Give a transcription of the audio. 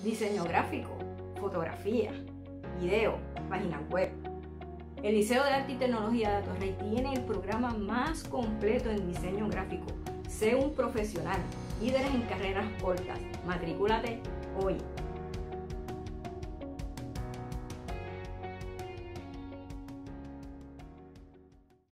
diseño gráfico, fotografía, video, páginas web. El Liceo de Arte y Tecnología de Atorrey tiene el programa más completo en diseño gráfico. Sé un profesional, líderes en carreras cortas. Matrículate hoy.